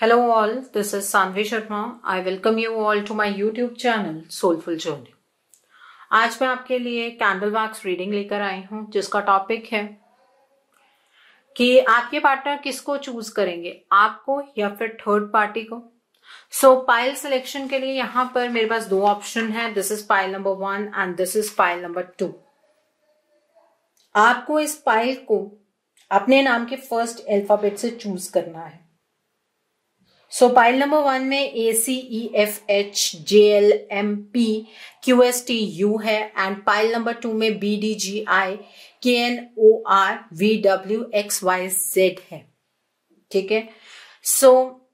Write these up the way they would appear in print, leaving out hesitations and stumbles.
Hello all, this is Sanvi Sharma. I welcome you all to my YouTube channel Soulful Journey. आज मैं आपके लिए candle wax reading लेकर आई हूं जिसका टॉपिक है कि आपके पार्टनर किसको चूज करेंगे, आपको या फिर थर्ड पार्टी को। सो पाइल सिलेक्शन के लिए यहां पर मेरे पास दो ऑप्शन है। This is pile number 1 and this is pile number 2। आपको इस पाइल को अपने नाम के फर्स्ट अल्फाबेट से चूज करना है। सो पाइल नंबर 1 में ACEFHJLMPQSTU है एंड पाइल नंबर 2 में BDGIKNORVWXYZ है। ठीक है, सो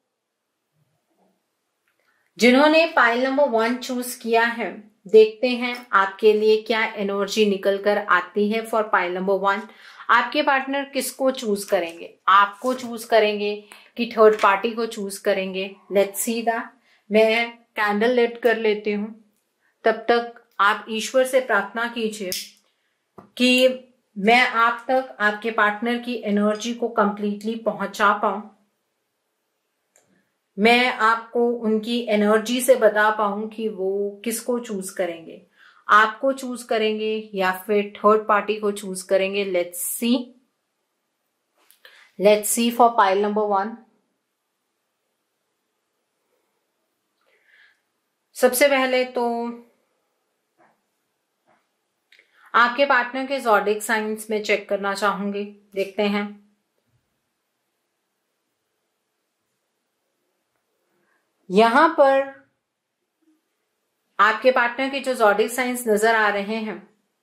जिन्होंने पाइल नंबर 1 चूज किया है, देखते हैं आपके लिए क्या एनर्जी निकल कर आती है फॉर पाइल नंबर 1। आपके पार्टनर किसको चूज करेंगे, आपको चूज करेंगे कि थर्ड पार्टी को चूज करेंगे। Let's see that. मैं कैंडल लिट कर लेती हूं, तब तक आप ईश्वर से प्रार्थना कीजिए कि मैं आप तक आपके पार्टनर की एनर्जी को कंप्लीटली पहुंचा पाऊं, मैं आपको उनकी एनर्जी से बता पाऊं कि वो किसको चूज करेंगे, आपको चूज करेंगे या फिर थर्ड पार्टी को चूज करेंगे। Let's see for pile number 1। सबसे पहले तो आपके पार्टनर के ज़ोडिएक साइंस में चेक करना चाहूंगी। देखते हैं। यहां पर आपके पार्टनर के जो ज़ोडिएक साइंस नजर आ रहे हैं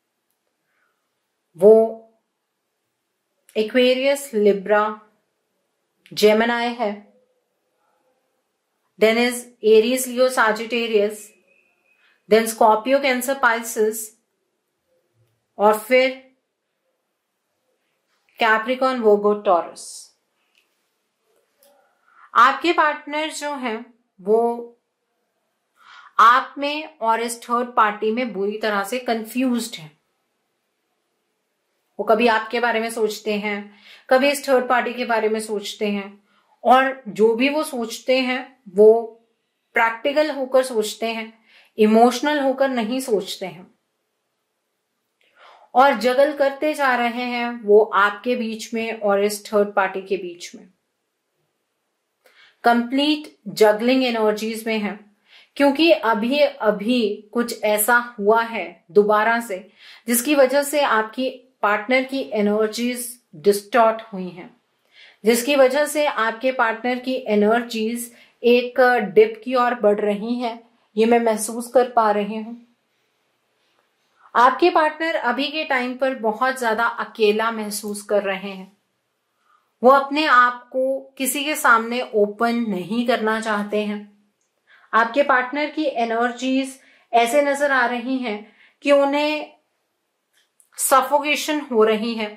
वो एक्वेरियस, लिब्रा, जेमिनी है। Then is Aries, Leo, Sagittarius, then Scorpio, Cancer, Pisces और फिर कैप्रिकॉर्न, वर्गो, टॉरस। आपके पार्टनर जो हैं वो आप में और इस थर्ड पार्टी में बुरी तरह से कंफ्यूज्ड हैं। वो कभी आपके बारे में सोचते हैं, कभी इस थर्ड पार्टी के बारे में सोचते हैं, और जो भी वो सोचते हैं वो प्रैक्टिकल होकर सोचते हैं, इमोशनल होकर नहीं सोचते हैं, और जगल करते जा रहे हैं वो आपके बीच में और इस थर्ड पार्टी के बीच में। कंप्लीट जगलिंग एनर्जीज में है, क्योंकि अभी अभी कुछ ऐसा हुआ है दोबारा से जिसकी वजह से आपकी पार्टनर की एनर्जीज डिस्टॉर्ट हुई हैं, जिसकी वजह से आपके पार्टनर की एनर्जीज एक डिप की ओर बढ़ रही हैं। ये मैं महसूस कर पा रही हूं। आपके पार्टनर अभी के टाइम पर बहुत ज्यादा अकेला महसूस कर रहे हैं। वो अपने आप को किसी के सामने ओपन नहीं करना चाहते हैं। आपके पार्टनर की एनर्जीज ऐसे नजर आ रही हैं कि उन्हें सफोकेशन हो रही है।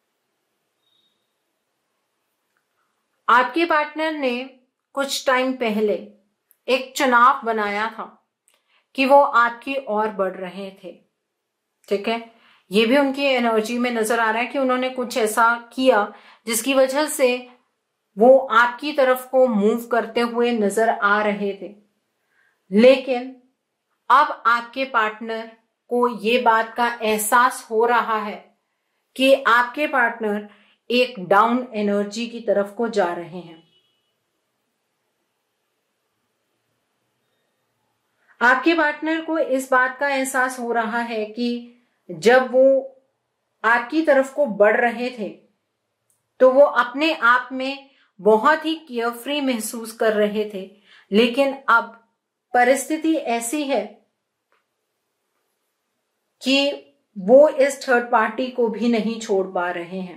आपके पार्टनर ने कुछ टाइम पहले एक चुनाव बनाया था कि वो आपकी ओर बढ़ रहे थे। ठीक है, ये भी उनकी एनर्जी में नजर आ रहा है कि उन्होंने कुछ ऐसा किया जिसकी वजह से वो आपकी तरफ को मूव करते हुए नजर आ रहे थे। लेकिन अब आपके पार्टनर को ये बात का एहसास हो रहा है कि आपके पार्टनर एक डाउन एनर्जी की तरफ को जा रहे हैं। आपके पार्टनर को इस बात का एहसास हो रहा है कि जब वो आपकी तरफ को बढ़ रहे थे तो वो अपने आप में बहुत ही केयरफ्री महसूस कर रहे थे, लेकिन अब परिस्थिति ऐसी है कि वो इस थर्ड पार्टी को भी नहीं छोड़ पा रहे हैं।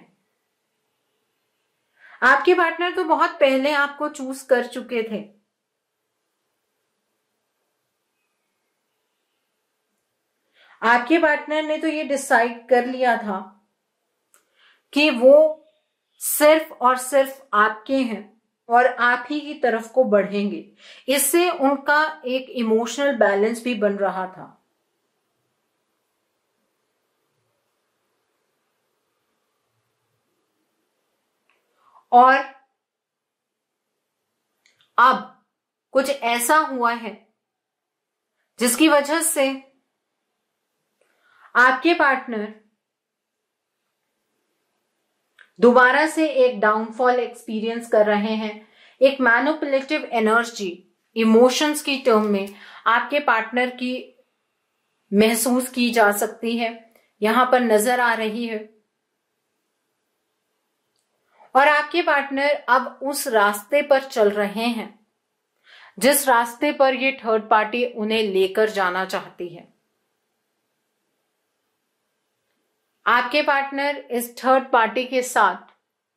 आपके पार्टनर तो बहुत पहले आपको चूज कर चुके थे। आपके पार्टनर ने तो ये डिसाइड कर लिया था कि वो सिर्फ और सिर्फ आपके हैं और आप ही की तरफ को बढ़ेंगे। इससे उनका एक इमोशनल बैलेंस भी बन रहा था। और अब कुछ ऐसा हुआ है जिसकी वजह से आपके पार्टनर दोबारा से एक डाउनफॉल एक्सपीरियंस कर रहे हैं। एक मैनिपुलेटिव एनर्जी इमोशंस की टर्म में आपके पार्टनर की महसूस की जा सकती है, यहां पर नजर आ रही है। और आपके पार्टनर अब उस रास्ते पर चल रहे हैं जिस रास्ते पर ये थर्ड पार्टी उन्हें लेकर जाना चाहती है। आपके पार्टनर इस थर्ड पार्टी के साथ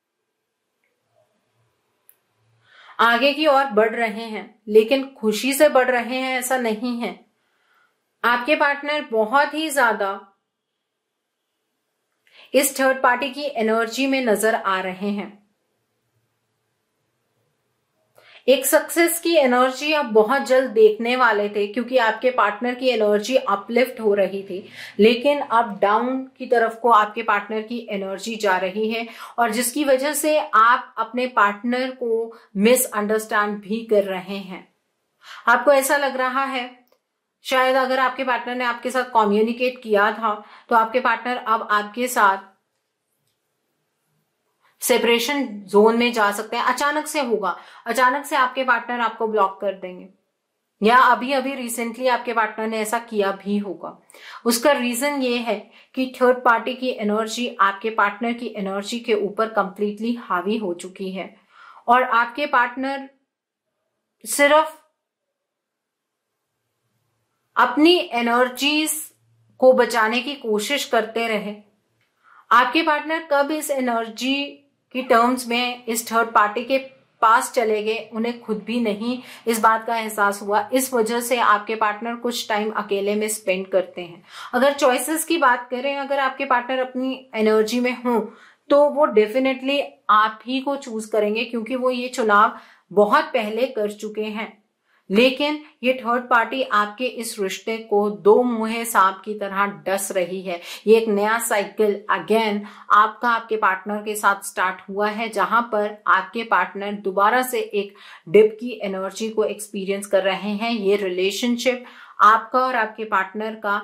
आगे की ओर बढ़ रहे हैं, लेकिन खुशी से बढ़ रहे हैं ऐसा नहीं है। आपके पार्टनर बहुत ही ज्यादा इस थर्ड पार्टी की एनर्जी में नजर आ रहे हैं। एक सक्सेस की एनर्जी आप बहुत जल्द देखने वाले थे, क्योंकि आपके पार्टनर की एनर्जी अपलिफ्ट हो रही थी, लेकिन अब डाउन की तरफ को आपके पार्टनर की एनर्जी जा रही है, और जिसकी वजह से आप अपने पार्टनर को मिसअंडरस्टैंड भी कर रहे हैं। आपको ऐसा लग रहा है शायद अगर आपके पार्टनर ने आपके साथ कम्युनिकेट किया था तो आपके पार्टनर अब आपके साथ सेपरेशन जोन में जा सकते हैं। अचानक से होगा, अचानक से आपके पार्टनर आपको ब्लॉक कर देंगे, या अभी अभी रिसेंटली आपके पार्टनर ने ऐसा किया भी होगा। उसका रीजन ये है कि थर्ड पार्टी की एनर्जी आपके पार्टनर की एनर्जी के ऊपर कंप्लीटली हावी हो चुकी है, और आपके पार्टनर सिर्फ अपनी एनर्जीज को बचाने की कोशिश करते रहे। आपके पार्टनर कब इस एनर्जी की टर्म्स में इस थर्ड पार्टी के पास चले गए उन्हें खुद भी नहीं इस बात का एहसास हुआ। इस वजह से आपके पार्टनर कुछ टाइम अकेले में स्पेंड करते हैं। अगर चॉइसेस की बात करें, अगर आपके पार्टनर अपनी एनर्जी में हो तो वो डेफिनेटली आप ही को चूज करेंगे, क्योंकि वो ये चुनाव बहुत पहले कर चुके हैं। लेकिन ये थर्ड पार्टी आपके इस रिश्ते को दो मुंहे सांप की तरह डस रही है। ये एक नया साइकिल अगेन आपका आपके पार्टनर के साथ स्टार्ट हुआ है, जहां पर आपके पार्टनर दोबारा से एक डिप की एनर्जी को एक्सपीरियंस कर रहे हैं। ये रिलेशनशिप आपका और आपके पार्टनर का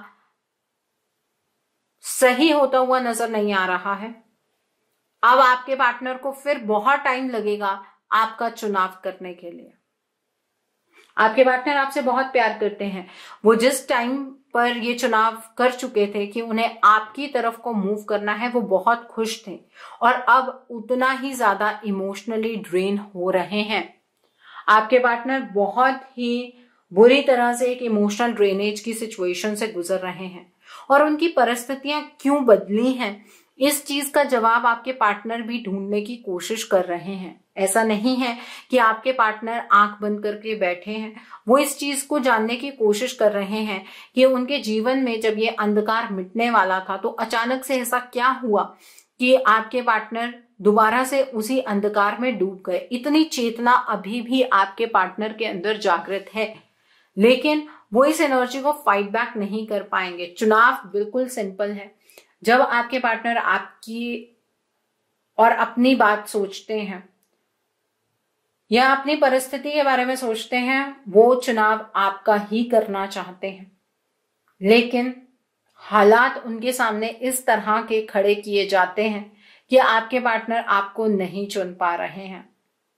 सही होता हुआ नजर नहीं आ रहा है। अब आपके पार्टनर को फिर बहुत टाइम लगेगा आपका चुनाव करने के लिए। आपके पार्टनर आपसे बहुत प्यार करते हैं। वो जिस टाइम पर ये चुनाव कर चुके थे कि उन्हें आपकी तरफ को मूव करना है, वो बहुत खुश थे, और अब उतना ही ज्यादा इमोशनली ड्रेन हो रहे हैं। आपके पार्टनर बहुत ही बुरी तरह से एक इमोशनल ड्रेनेज की सिचुएशन से गुजर रहे हैं, और उनकी परिस्थितियां क्यों बदली हैं इस चीज का जवाब आपके पार्टनर भी ढूंढने की कोशिश कर रहे हैं। ऐसा नहीं है कि आपके पार्टनर आंख बंद करके बैठे हैं, वो इस चीज को जानने की कोशिश कर रहे हैं कि उनके जीवन में जब ये अंधकार मिटने वाला था तो अचानक से ऐसा क्या हुआ कि आपके पार्टनर दोबारा से उसी अंधकार में डूब गए। इतनी चेतना अभी भी आपके पार्टनर के अंदर जागृत है, लेकिन वो इस एनर्जी को फाइट बैक नहीं कर पाएंगे। चुनाव बिल्कुल सिंपल है। जब आपके पार्टनर आपकी और अपनी बात सोचते हैं या अपनी परिस्थिति के बारे में सोचते हैं, वो चुनाव आपका ही करना चाहते हैं, लेकिन हालात उनके सामने इस तरह के खड़े किए जाते हैं कि आपके पार्टनर आपको नहीं चुन पा रहे हैं।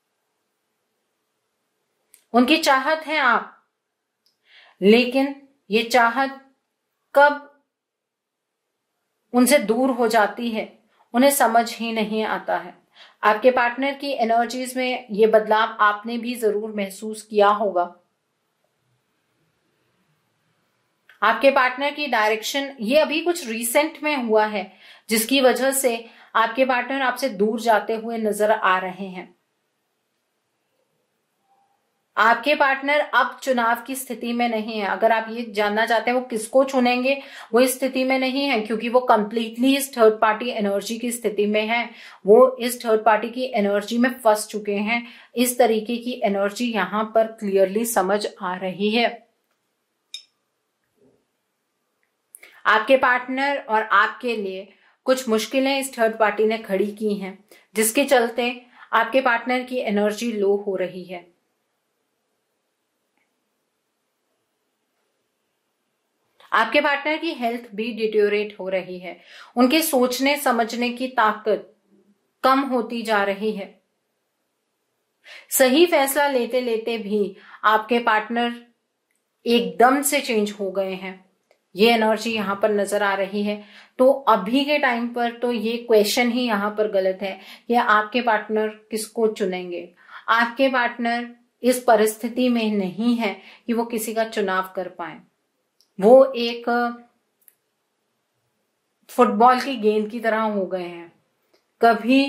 उनकी चाहत है आप, लेकिन ये चाहत कब उनसे दूर हो जाती है उन्हें समझ ही नहीं आता है। आपके पार्टनर की एनर्जीज में ये बदलाव आपने भी जरूर महसूस किया होगा। आपके पार्टनर की डायरेक्शन ये अभी कुछ रिसेंट में हुआ है, जिसकी वजह से आपके पार्टनर आपसे दूर जाते हुए नजर आ रहे हैं। आपके पार्टनर अब चुनाव की स्थिति में नहीं है। अगर आप ये जानना चाहते हैं वो किसको चुनेंगे, वो इस स्थिति में नहीं है, क्योंकि वो कंप्लीटली इस थर्ड पार्टी एनर्जी की स्थिति में है। वो इस थर्ड पार्टी की एनर्जी में फंस चुके हैं। इस तरीके की एनर्जी यहां पर क्लियरली समझ आ रही है। आपके पार्टनर और आपके लिए कुछ मुश्किलें इस थर्ड पार्टी ने खड़ी की हैं, जिसके चलते आपके पार्टनर की एनर्जी लो हो रही है। आपके पार्टनर की हेल्थ भी डिटेरियोरेट हो रही है, उनके सोचने समझने की ताकत कम होती जा रही है। सही फैसला लेते लेते भी आपके पार्टनर एकदम से चेंज हो गए हैं, ये एनर्जी यहां पर नजर आ रही है। तो अभी के टाइम पर तो ये क्वेश्चन ही यहां पर गलत है कि आपके पार्टनर किसको चुनेंगे। आपके पार्टनर इस परिस्थिति में नहीं है कि वो किसी का चुनाव कर पाए। वो एक फुटबॉल की गेंद की तरह हो गए हैं। कभी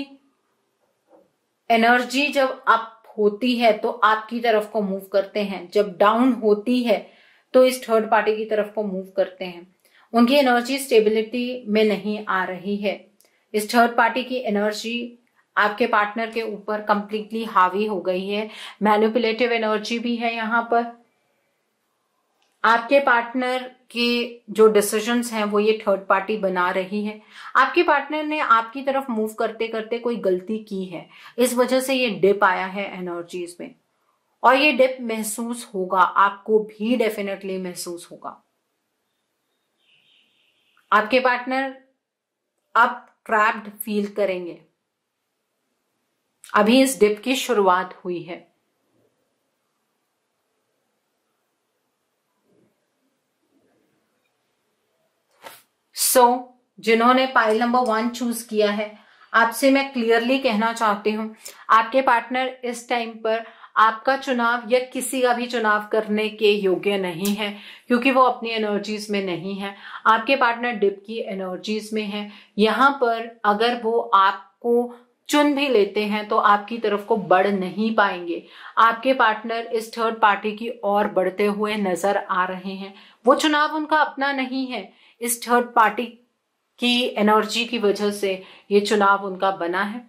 एनर्जी जब अप होती है तो आपकी तरफ को मूव करते हैं, जब डाउन होती है तो इस थर्ड पार्टी की तरफ को मूव करते हैं। उनकी एनर्जी स्टेबिलिटी में नहीं आ रही है। इस थर्ड पार्टी की एनर्जी आपके पार्टनर के ऊपर कंप्लीटली हावी हो गई है। मैनिपुलेटिव एनर्जी भी है यहाँ पर। आपके पार्टनर के जो डिसीजंस हैं वो ये थर्ड पार्टी बना रही है। आपके पार्टनर ने आपकी तरफ मूव करते करते कोई गलती की है, इस वजह से ये डिप आया है एनर्जीज में, और ये डिप महसूस होगा, आपको भी डेफिनेटली महसूस होगा। आपके पार्टनर अब ट्रैप्ड फील करेंगे। अभी इस डिप की शुरुआत हुई है। जिन्होंने पाइल नंबर 1 चूज किया है, आपसे मैं क्लियरली कहना चाहती हूं, आपके पार्टनर इस टाइम पर आपका चुनाव या किसी का भी चुनाव करने के योग्य नहीं है, क्योंकि वो अपनी एनर्जीज में नहीं है। आपके पार्टनर डिप की एनर्जीज में है। यहां पर अगर वो आपको चुन भी लेते हैं तो आपकी तरफ को बढ़ नहीं पाएंगे। आपके पार्टनर इस थर्ड पार्टी की ओर बढ़ते हुए नजर आ रहे हैं। वो चुनाव उनका अपना नहीं है, इस थर्ड पार्टी की एनर्जी की वजह से ये चुनाव उनका बना है।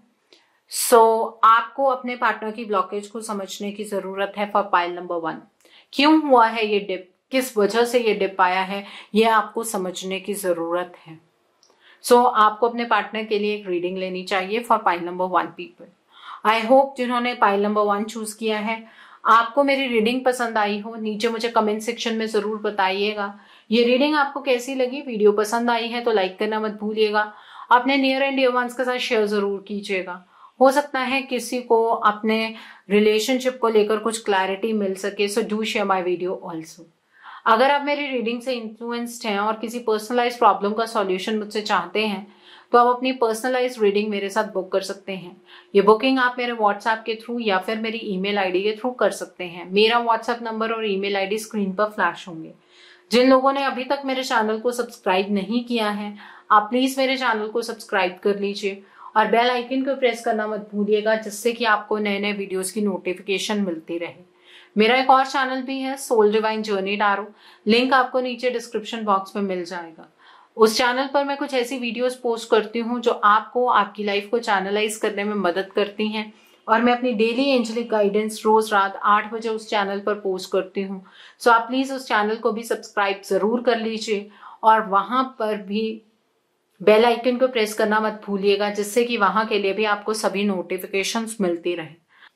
आपको अपने पार्टनर की ब्लॉकेज को समझने की जरूरत है फॉर पाइल नंबर 1। क्यों हुआ है ये डिप, किस वजह से ये डिप आया है, ये आपको समझने की जरूरत है। आपको अपने पार्टनर के लिए एक रीडिंग लेनी चाहिए for pile number 1 people. I hope जिन्होंने पाइल नंबर 1 चूज किया है, आपको मेरी रीडिंग पसंद आई हो। नीचे मुझे कमेंट सेक्शन में जरूर बताइएगा। ये रीडिंग आपको कैसी लगी। वीडियो पसंद आई है तो लाइक करना मत भूलिएगा। अपने नियर एंड डियर वंस के साथ शेयर जरूर कीजिएगा। हो सकता है किसी को अपने रिलेशनशिप को लेकर कुछ क्लैरिटी मिल सके, so do share my video also. अगर आप मेरी रीडिंग से इन्फ्लुएंस्ड हैं और किसी पर्सनलाइज प्रॉब्लम का सॉल्यूशन मुझसे चाहते हैं तो आप अपनी पर्सनलाइज रीडिंग मेरे साथ बुक कर सकते हैं। ये बुकिंग आप मेरे व्हाट्सएप के थ्रू या फिर मेरी ईमेल आईडी के थ्रू कर सकते हैं। मेरा व्हाट्सएप नंबर और ईमेल आईडी स्क्रीन पर फ्लैश होंगे। जिन लोगों ने अभी तक मेरे चैनल को सब्सक्राइब नहीं किया है, आप प्लीज मेरे चैनल को सब्सक्राइब कर लीजिए और बेल आइकन को प्रेस करना मत भूलिएगा, जिससे कि आपको नए नए वीडियोस की नोटिफिकेशन मिलती रहे। मेरा एक और चैनल भी है, Soul Divine Journey Tarot. Link आपको नीचे डिस्क्रिप्शन बॉक्स में मिल जाएगा। उस चैनल पर मैं कुछ ऐसी वीडियोस पोस्ट करती हूँ जो आपको आपकी लाइफ को चैनलाइज करने में मदद करती हैं, और मैं अपनी डेली एंजलिक गाइडेंस रोज रात 8 बजे उस चैनल पर पोस्ट करती हूँ। आप प्लीज उस चैनल को भी सब्सक्राइब जरूर कर लीजिए और वहां पर भी बेल आइकन को प्रेस करना मत भूलिएगा, जिससे कि वहां के लिए भी आपको सभी नोटिफिकेशंस मिलती रहे।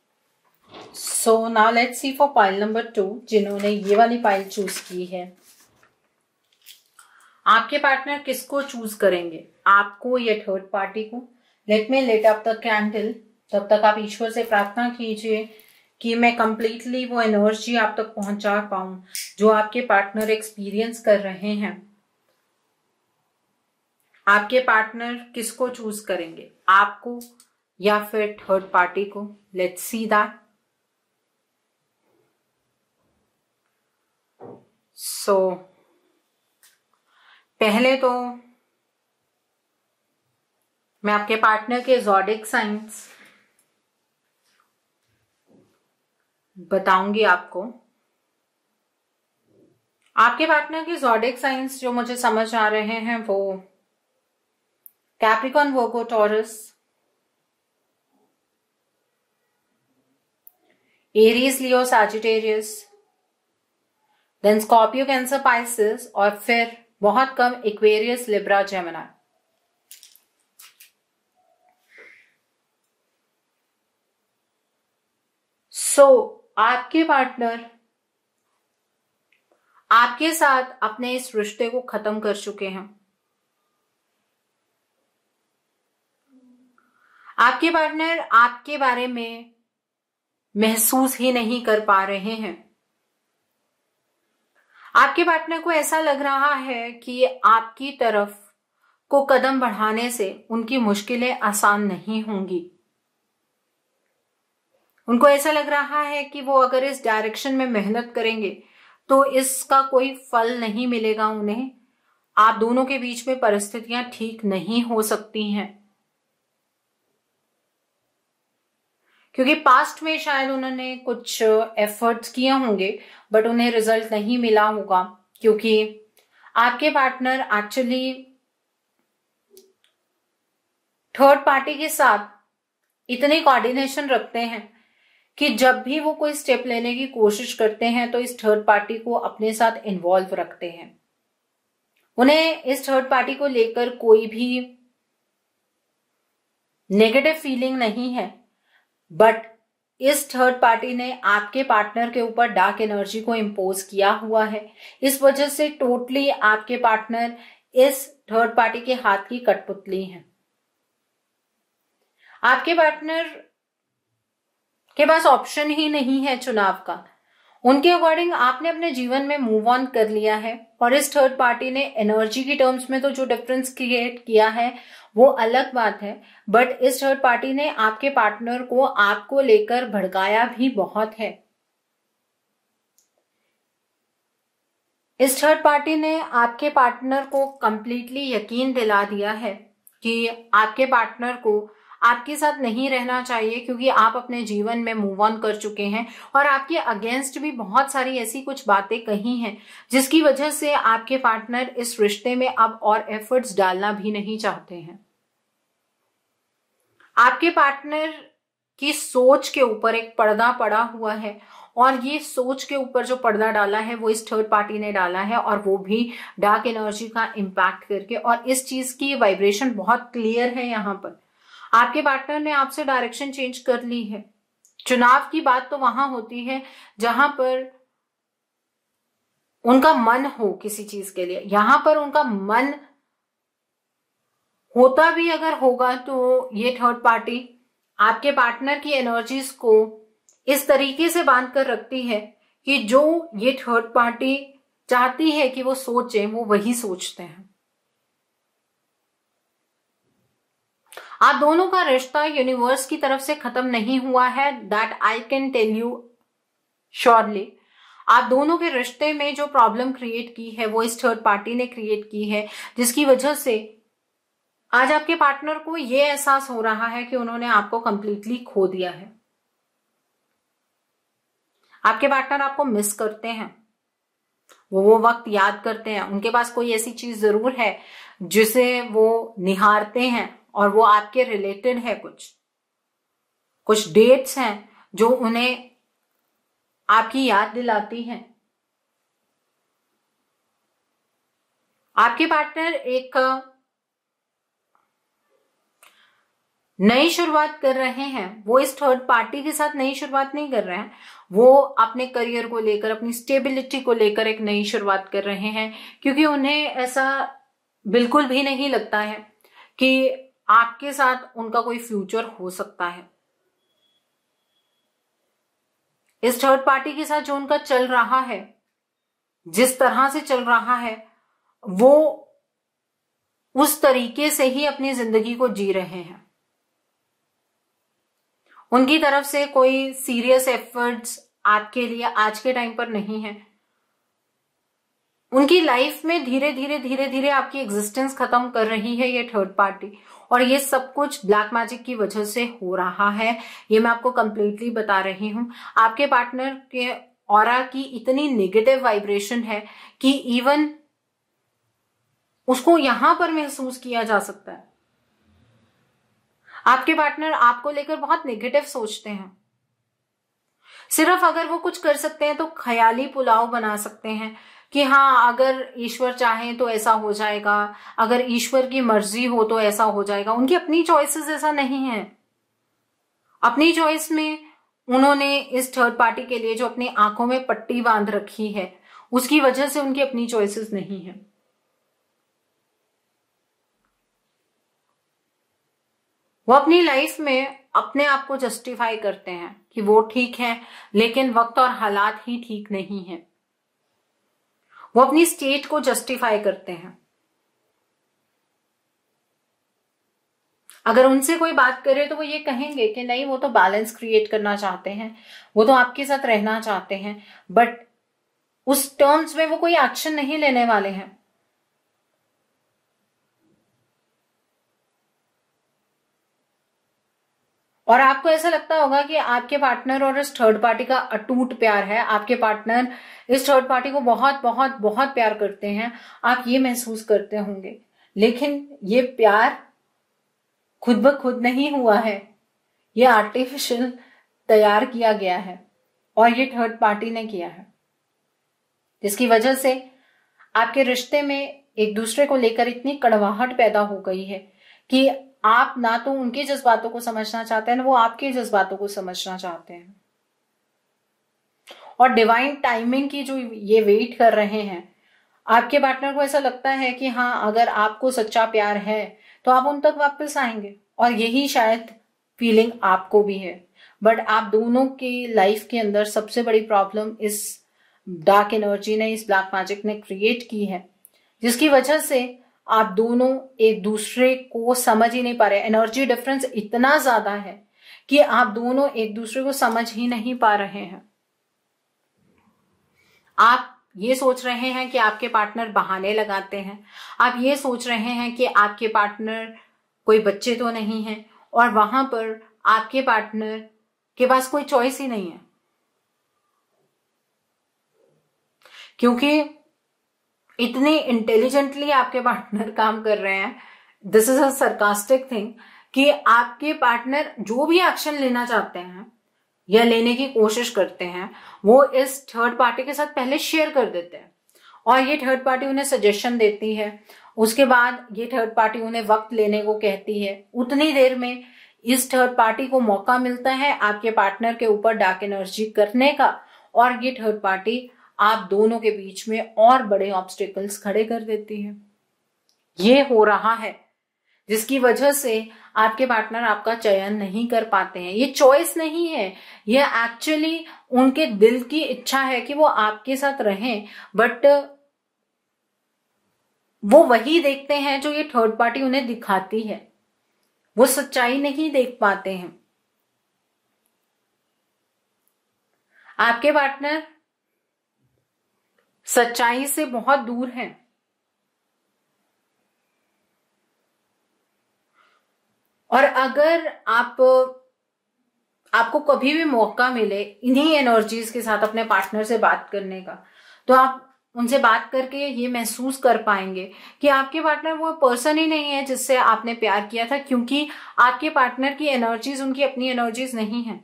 Now let's see for pile number 2, जिन्होंने ये वाली पाइल चूज की है। आपके पार्टनर किसको चूज करेंगे, आपको या थर्ड पार्टी को। Let me lit up the candle. तब तक आप ईश्वर से प्रार्थना कीजिए कि मैं कंप्लीटली वो एनर्जी आप तक पहुंचा पाऊं जो आपके पार्टनर एक्सपीरियंस कर रहे हैं। आपके पार्टनर किसको चूज करेंगे, आपको या फिर थर्ड पार्टी को। Let's see that. पहले तो मैं आपके पार्टनर के ज़ोडिक साइंस बताऊंगी आपको। आपके पार्टनर के ज़ोडिक साइंस जो मुझे समझ आ रहे हैं वो Capricorn, Virgo, Taurus, Aries, Leo, Sagittarius, then Scorpio, Cancer, Pisces, और फिर बहुत कम एक्वेरियस, लिब्रा, जेमिनी। आपके पार्टनर आपके साथ अपने इस रिश्ते को खत्म कर चुके हैं। आपके पार्टनर आपके बारे में महसूस ही नहीं कर पा रहे हैं। आपके पार्टनर को ऐसा लग रहा है कि आपकी तरफ को कदम बढ़ाने से उनकी मुश्किलें आसान नहीं होंगी। उनको ऐसा लग रहा है कि वो अगर इस डायरेक्शन में मेहनत करेंगे तो इसका कोई फल नहीं मिलेगा उन्हें। आप दोनों के बीच में परिस्थितियां ठीक नहीं हो सकती हैं, क्योंकि पास्ट में शायद उन्होंने कुछ एफर्ट्स किए होंगे बट उन्हें रिजल्ट नहीं मिला होगा, क्योंकि आपके पार्टनर एक्चुअली थर्ड पार्टी के साथ इतने कोऑर्डिनेशन रखते हैं कि जब भी वो कोई स्टेप लेने की कोशिश करते हैं तो इस थर्ड पार्टी को अपने साथ इन्वॉल्व रखते हैं। उन्हें इस थर्ड पार्टी को लेकर कोई भी नेगेटिव फीलिंग नहीं है, बट इस थर्ड पार्टी ने आपके पार्टनर के ऊपर डार्क एनर्जी को इम्पोज किया हुआ है। इस वजह से टोटली आपके पार्टनर इस थर्ड पार्टी के हाथ की कठपुतली है। आपके पार्टनर के पास ऑप्शन ही नहीं है चुनाव का। उनके अकॉर्डिंग आपने अपने जीवन में मूव ऑन कर लिया है और इस थर्ड पार्टी ने एनर्जी की टर्म्स में तो जो डिफरेंस क्रिएट किया है वो अलग बात है, बट इस थर्ड पार्टी ने आपके पार्टनर को आपको लेकर भड़काया भी बहुत है। इस थर्ड पार्टी ने आपके पार्टनर को कंप्लीटली यकीन दिला दिया है कि आपके पार्टनर को आपके साथ नहीं रहना चाहिए, क्योंकि आप अपने जीवन में मूव ऑन कर चुके हैं और आपके अगेंस्ट भी बहुत सारी ऐसी कुछ बातें कही हैं जिसकी वजह से आपके पार्टनर इस रिश्ते में अब और एफर्ट्स डालना भी नहीं चाहते हैं। आपके पार्टनर की सोच के ऊपर एक पर्दा पड़ा हुआ है और ये सोच के ऊपर जो पर्दा डाला है वो इस थर्ड पार्टी ने डाला है, और वो भी डार्क एनर्जी का इम्पैक्ट करके। और इस चीज की वाइब्रेशन बहुत क्लियर है। यहाँ पर आपके पार्टनर ने आपसे डायरेक्शन चेंज कर ली है। चुनाव की बात तो वहां होती है जहां पर उनका मन हो किसी चीज के लिए। यहां पर उनका मन होता भी अगर होगा तो ये थर्ड पार्टी आपके पार्टनर की एनर्जीज को इस तरीके से बांध कर रखती है कि जो ये थर्ड पार्टी चाहती है कि वो सोचे वो वही सोचते हैं। आप दोनों का रिश्ता यूनिवर्स की तरफ से खत्म नहीं हुआ है, that I can tell you surely. आप दोनों के रिश्ते में जो प्रॉब्लम क्रिएट की है वो इस थर्ड पार्टी ने क्रिएट की है, जिसकी वजह से आज आपके पार्टनर को ये एहसास हो रहा है कि उन्होंने आपको कंप्लीटली खो दिया है। आपके पार्टनर आपको मिस करते हैं, वो वक्त याद करते हैं। उनके पास कोई ऐसी चीज जरूर है जिसे वो निहारते हैं और वो आपके रिलेटेड है। कुछ डेट्स हैं जो उन्हें आपकी याद दिलाती हैं। आपके पार्टनर एक नई शुरुआत कर रहे हैं। वो इस थर्ड पार्टी के साथ नई शुरुआत नहीं कर रहे हैं, वो अपने करियर को लेकर, अपनी स्टेबिलिटी को लेकर एक नई शुरुआत कर रहे हैं, क्योंकि उन्हें ऐसा बिल्कुल भी नहीं लगता है कि आपके साथ उनका कोई फ्यूचर हो सकता है। इस थर्ड पार्टी के साथ जो उनका चल रहा है, जिस तरह से चल रहा है, वो उस तरीके से ही अपनी जिंदगी को जी रहे हैं। उनकी तरफ से कोई सीरियस एफर्ट्स आपके लिए आज के टाइम पर नहीं है। उनकी लाइफ में धीरे धीरे आपकी एग्जिस्टेंस खत्म कर रही है ये थर्ड पार्टी, और ये सब कुछ ब्लैक मैजिक की वजह से हो रहा है। ये मैं आपको कंप्लीटली बता रही हूं। आपके पार्टनर के ऑरा की इतनी नेगेटिव वाइब्रेशन है कि इवन उसको यहां पर महसूस किया जा सकता है। आपके पार्टनर आपको लेकर बहुत नेगेटिव सोचते हैं। सिर्फ अगर वो कुछ कर सकते हैं तो ख्याली पुलाव बना सकते हैं कि हाँ, अगर ईश्वर चाहे तो ऐसा हो जाएगा, अगर ईश्वर की मर्जी हो तो ऐसा हो जाएगा। उनकी अपनी चॉइसेस ऐसा नहीं है। अपनी चॉइस में उन्होंने इस थर्ड पार्टी के लिए जो अपनी आंखों में पट्टी बांध रखी है उसकी वजह से उनकी अपनी चॉइसेस नहीं है। वो अपनी लाइफ में अपने आप को जस्टिफाई करते हैं कि वो ठीक है, लेकिन वक्त और हालात ही ठीक नहीं है। वो अपनी स्टेट को जस्टिफाई करते हैं। अगर उनसे कोई बात करे तो वो ये कहेंगे कि नहीं, वो तो बैलेंस क्रिएट करना चाहते हैं, वो तो आपके साथ रहना चाहते हैं, बट उस टर्म्स में वो कोई एक्शन नहीं लेने वाले हैं। और आपको ऐसा लगता होगा कि आपके पार्टनर और इस थर्ड पार्टी का अटूट प्यार है, आपके पार्टनर इस थर्ड पार्टी को बहुत बहुत बहुत प्यार करते हैं, आप ये महसूस करते होंगे। लेकिन ये प्यार खुद ब खुद नहीं हुआ है, ये आर्टिफिशियल तैयार किया गया है और ये थर्ड पार्टी ने किया है, जिसकी वजह से आपके रिश्ते में एक दूसरे को लेकर इतनी कड़वाहट पैदा हो गई है कि आप ना तो उनके जज्बातों को समझना चाहते हैं, ना वो आपके जज्बातों को समझना चाहते हैं। और डिवाइन टाइमिंग की जो ये वेट कर रहे हैं, आपके पार्टनर को ऐसा लगता है कि हाँ, अगर आपको सच्चा प्यार है तो आप उन तक वापस आएंगे, और यही शायद फीलिंग आपको भी है। बट आप दोनों की लाइफ के अंदर सबसे बड़ी प्रॉब्लम इस डार्क एनर्जी ने, इस ब्लैक मैजिक ने क्रिएट की है, जिसकी वजह से आप दोनों एक दूसरे को समझ ही नहीं पा रहे। एनर्जी डिफरेंस इतना ज्यादा है कि आप दोनों एक दूसरे को समझ ही नहीं पा रहे हैं। आप ये सोच रहे हैं कि आपके पार्टनर बहाने लगाते हैं, आप ये सोच रहे हैं कि आपके पार्टनर कोई बच्चे तो नहीं है, और वहां पर आपके पार्टनर के पास कोई चॉइस ही नहीं है, क्योंकि इतनी इंटेलिजेंटली आपके पार्टनर काम कर रहे हैं। This is a sarcastic thing कि आपके पार्टनर जो भी एक्शन लेना चाहते हैं या लेने की कोशिश करते हैं, वो इस थर्ड पार्टी के साथ पहले शेयर कर देते हैं, और ये थर्ड पार्टी उन्हें सजेशन देती है। उसके बाद ये थर्ड पार्टी उन्हें वक्त लेने को कहती है। उतनी देर में इस थर्ड पार्टी को मौका मिलता है आपके पार्टनर के ऊपर डार्क एनर्जी करने का, और ये थर्ड पार्टी आप दोनों के बीच में और बड़े ऑब्स्टिकल्स खड़े कर देती है। ये हो रहा है, जिसकी वजह से आपके पार्टनर आपका चयन नहीं कर पाते हैं। ये चॉइस नहीं है, ये एक्चुअली उनके दिल की इच्छा है कि वो आपके साथ रहें, बट वो वही देखते हैं जो ये थर्ड पार्टी उन्हें दिखाती है, वो सच्चाई नहीं देख पाते हैं। आपके पार्टनर सच्चाई से बहुत दूर हैं, और अगर आपको कभी भी मौका मिले इन्हीं एनर्जीज के साथ अपने पार्टनर से बात करने का, तो आप उनसे बात करके ये महसूस कर पाएंगे कि आपके पार्टनर वो पर्सन ही नहीं है जिससे आपने प्यार किया था, क्योंकि आपके पार्टनर की एनर्जीज उनकी अपनी एनर्जीज नहीं है।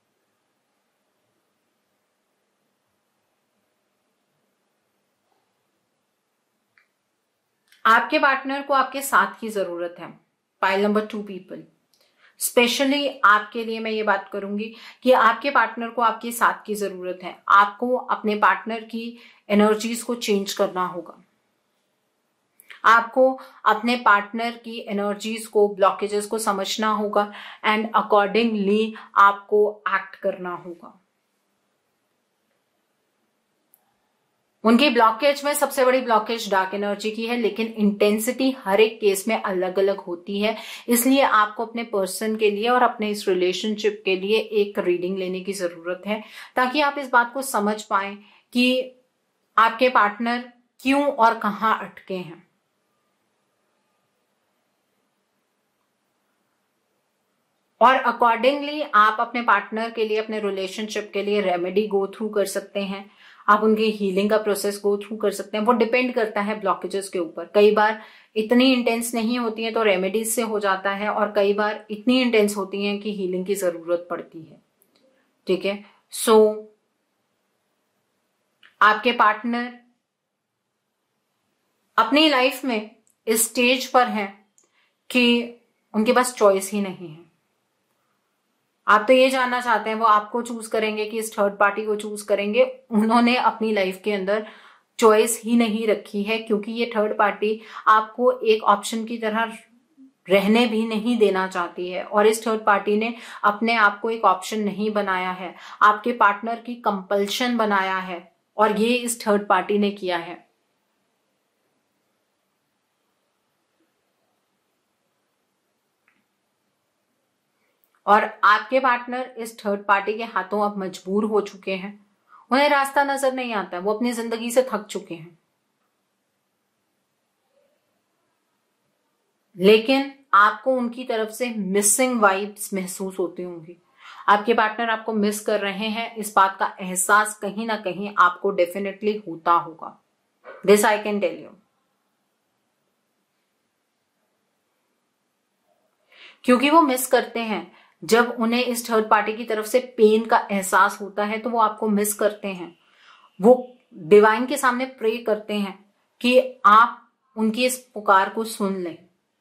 आपके पार्टनर को आपके साथ की जरूरत है। पाइल नंबर 2 पीपल, स्पेशली आपके लिए मैं ये बात करूंगी कि आपके पार्टनर को आपके साथ की जरूरत है। आपको अपने पार्टनर की एनर्जीज को चेंज करना होगा, आपको अपने पार्टनर की एनर्जीज को, ब्लॉकेजेस को समझना होगा, एंड अकॉर्डिंगली आपको एक्ट करना होगा। उनकी ब्लॉकेज में सबसे बड़ी ब्लॉकेज डार्क एनर्जी की है, लेकिन इंटेंसिटी हर एक केस में अलग अलग होती है। इसलिए आपको अपने पर्सन के लिए और अपने इस रिलेशनशिप के लिए एक रीडिंग लेने की जरूरत है, ताकि आप इस बात को समझ पाएं कि आपके पार्टनर क्यों और कहां अटके हैं। और अकॉर्डिंगली आप अपने पार्टनर के लिए, अपने रिलेशनशिप के लिए रेमेडी गो थ्रू कर सकते हैं, आप उनके हीलिंग का प्रोसेस गो थ्रू कर सकते हैं। वो डिपेंड करता है ब्लॉकेजेस के ऊपर। कई बार इतनी इंटेंस नहीं होती है तो रेमेडीज से हो जाता है, और कई बार इतनी इंटेंस होती है कि हीलिंग की जरूरत पड़ती है। ठीक है, सो आपके पार्टनर अपनी लाइफ में इस स्टेज पर हैं कि उनके पास चॉइस ही नहीं है। आप तो ये जानना चाहते हैं वो आपको चूज करेंगे कि इस थर्ड पार्टी को चूज करेंगे। उन्होंने अपनी लाइफ के अंदर चॉइस ही नहीं रखी है, क्योंकि ये थर्ड पार्टी आपको एक ऑप्शन की तरह रहने भी नहीं देना चाहती है। और इस थर्ड पार्टी ने अपने आप को एक ऑप्शन नहीं बनाया है, आपके पार्टनर की कंपल्शन बनाया है, और ये इस थर्ड पार्टी ने किया है। और आपके पार्टनर इस थर्ड पार्टी के हाथों अब मजबूर हो चुके हैं, उन्हें रास्ता नजर नहीं आता, वो अपनी जिंदगी से थक चुके हैं। लेकिन आपको उनकी तरफ से मिसिंग वाइब्स महसूस होती होंगी, आपके पार्टनर आपको मिस कर रहे हैं, इस बात का एहसास कहीं ना कहीं आपको डेफिनेटली होता होगा। This I can tell you, क्योंकि वो मिस करते हैं। जब उन्हें इस थर्ड पार्टी की तरफ से पेन का एहसास होता है तो वो आपको मिस करते हैं, वो डिवाइन के सामने प्रे करते हैं कि आप उनकी इस पुकार को सुन लें।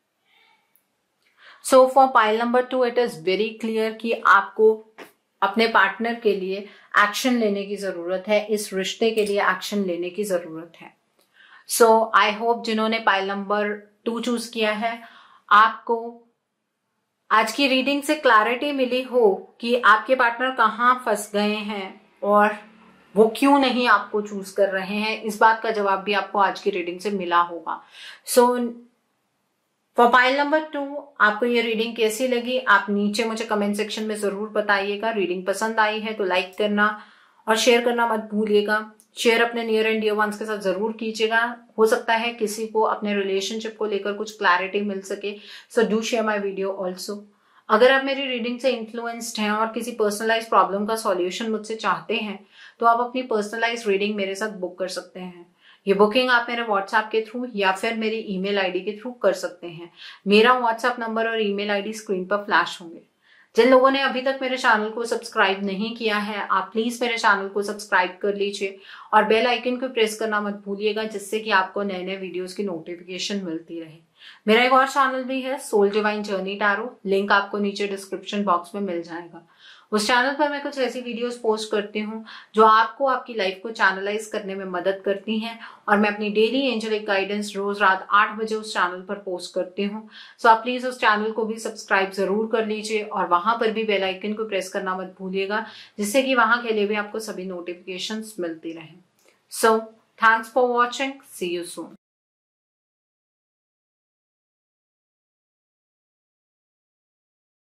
So for pile number 2 it is very clear कि आपको अपने पार्टनर के लिए एक्शन लेने की जरूरत है, इस रिश्ते के लिए एक्शन लेने की जरूरत है। सो आई होप जिन्होंने पाइल नंबर 2 चूज किया है, आपको आज की रीडिंग से क्लैरिटी मिली हो कि आपके पार्टनर कहाँ फंस गए हैं और वो क्यों नहीं आपको चूज कर रहे हैं। इस बात का जवाब भी आपको आज की रीडिंग से मिला होगा। सो फॉर पाइल नंबर 2 आपको ये रीडिंग कैसी लगी आप नीचे मुझे कमेंट सेक्शन में जरूर बताइएगा। रीडिंग पसंद आई है तो लाइक करना और शेयर करना मत भूलिएगा। शेयर अपने नियर एंड डियर वंस के साथ जरूर कीजिएगा, हो सकता है किसी को अपने रिलेशनशिप को लेकर कुछ क्लैरिटी मिल सके। So do share my video also. अगर आप मेरी रीडिंग से इन्फ्लुएंस्ड हैं और किसी पर्सनलाइज प्रॉब्लम का सॉल्यूशन मुझसे चाहते हैं तो आप अपनी पर्सनलाइज रीडिंग मेरे साथ बुक कर सकते हैं। ये बुकिंग आप मेरे व्हाट्सएप के थ्रू या फिर मेरी ईमेल आईडी के थ्रू कर सकते हैं। मेरा व्हाट्सएप नंबर और ईमेल आईडी स्क्रीन पर फ्लैश होंगे। जिन लोगों ने अभी तक मेरे चैनल को सब्सक्राइब नहीं किया है आप प्लीज मेरे चैनल को सब्सक्राइब कर लीजिए और बेल आइकन को प्रेस करना मत भूलिएगा, जिससे कि आपको नए नए वीडियोस की नोटिफिकेशन मिलती रहे। मेरा एक और चैनल भी है Soul Divine Journey Tarot, link आपको नीचे डिस्क्रिप्शन बॉक्स में मिल जाएगा। उस चैनल पर मैं कुछ ऐसी वीडियोस पोस्ट करती हूँ जो आपको आपकी लाइफ को चैनलाइज करने में मदद करती हैं, और मैं अपनी डेली एंजलिक गाइडेंस रोज रात 8 बजे उस चैनल पर पोस्ट करती हूँ। सो आप प्लीज उस चैनल को भी सब्सक्राइब जरूर कर लीजिए और वहां पर भी बेल आइकन को प्रेस करना मत भूलिएगा, जिससे कि वहां के लिए भी आपको सभी नोटिफिकेशंस मिलती रहे। So thanks for watching, see you soon.